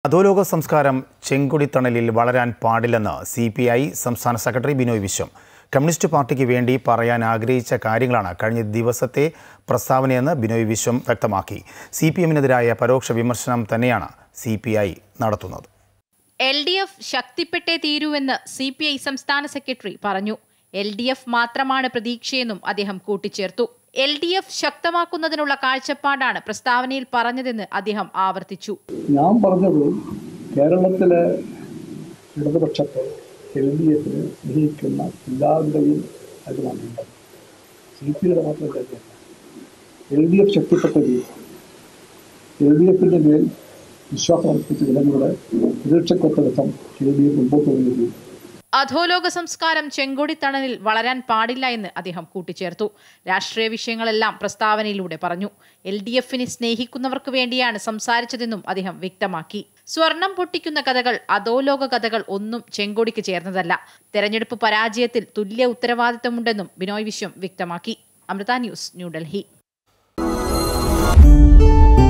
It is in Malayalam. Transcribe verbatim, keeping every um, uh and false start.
അധോലോക സംസ്കാരം ചെങ്കൊടിത്തണലിൽ വളരാൻ പാടില്ലെന്ന് സി പി ഐ സംസ്ഥാന സെക്രട്ടറി ബിനോയ് വിശ്വം. കമ്മ്യൂണിസ്റ്റ് പാർട്ടിക്ക് വേണ്ടി പറയാൻ ആഗ്രഹിച്ച കാര്യങ്ങളാണ് കഴിഞ്ഞ ദിവസത്തെ പ്രസ്താവനയെന്ന് ബിനോയ് വിശ്വം വ്യക്തമാക്കി. സി പി എമ്മിനെതിരായ പരോക്ഷ വിമർശനം തന്നെയാണ് സി പി ഐ നടത്തുന്നത്. എൽ ഡി എഫ് ശക്തിപ്പെട്ടേ തീരുവെന്ന് സി പി ഐ സംസ്ഥാന സെക്രട്ടറി പറഞ്ഞു. എൽ ഡി എഫ് മാത്രമാണ് പ്രതീക്ഷയെന്നും അദ്ദേഹം കൂട്ടിച്ചേർത്തു. എൽ ഡി എഫ് ശക്തമാക്കുന്നതിനുള്ള കാഴ്ചപ്പാടാണ് പ്രസ്താവനയിൽ പറഞ്ഞതെന്ന് അദ്ദേഹം ആവർത്തിച്ചു. ഞാൻ പറഞ്ഞത് കേരളത്തിലെ ഇടതുപക്ഷത്തെ എൽ ഡി എഫിന് സ്നേഹിക്കുന്ന എല്ലാവരുടെയും കാര്യമാണ്. സി പി ഐയുടെ മാത്രം കാര്യമല്ല. എൽ ഡി എഫ് ശക്തിപ്പെട്ടത് എൽ ഡി എഫിന്റെ മേൽ വിശ്വാസം അർപ്പിച്ച ജനങ്ങളുടെ പ്രതീക്ഷക്കൊത്തടക്കം എൽ ഡി എഫ് മുമ്പോട്ട് പോകുന്നത്. അധോലോക സംസ്കാരം ചെങ്കൊടിത്തണലിൽ വളരാൻ പാടില്ല എന്ന് അദ്ദേഹം കൂട്ടിച്ചേർത്തു. രാഷ്ട്രീയ വിഷയങ്ങളെല്ലാം പ്രസ്താവനയിലൂടെ പറഞ്ഞു. എൽ ഡി എഫിനെ സ്നേഹിക്കുന്നവർക്ക് വേണ്ടിയാണ് സംസാരിച്ചതെന്നും അദ്ദേഹം വ്യക്തമാക്കി. സ്വർണം പൊട്ടിക്കുന്ന കഥകൾ, അധോലോക കഥകൾ ഒന്നും ചെങ്കൊടിക്ക് ചേർന്നതല്ല. തെരഞ്ഞെടുപ്പ് പരാജയത്തിൽ തുല്യ ഉത്തരവാദിത്തമുണ്ടെന്നും ബിനോയ് വിശ്വം വ്യക്തമാക്കി. അമൃത ന്യൂസ്, ന്യൂഡൽഹി.